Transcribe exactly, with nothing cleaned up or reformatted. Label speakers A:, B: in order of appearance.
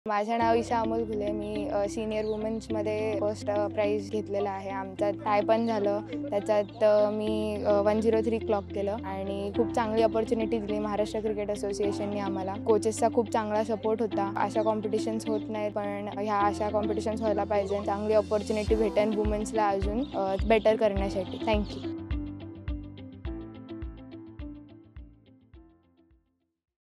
A: माझे नाव ईशा अमोल घुले. मी सीनियर वुमेन्समध्ये फर्स्ट प्राइज घेतलेला आहे. आमच्यात टाय पण झालं. त्याच्यात मी वन झिरो थ्री क्लॉक केलं आणि खूप चांगली अपॉर्च्युनिटी दिली महाराष्ट्र क्रिकेट असोसिएशनने आम्हाला. कोचेसचा खूप चांगला सपोर्ट होता. अशा कॉम्पिटिशन्स होत नाहीत, पण ह्या अशा कॉम्पिटिशन्स व्हायला पाहिजे. चांगली अपॉर्च्युनिटी भेटेल वुमेन्सला अजून बेटर करण्यासाठी. थँक्यू.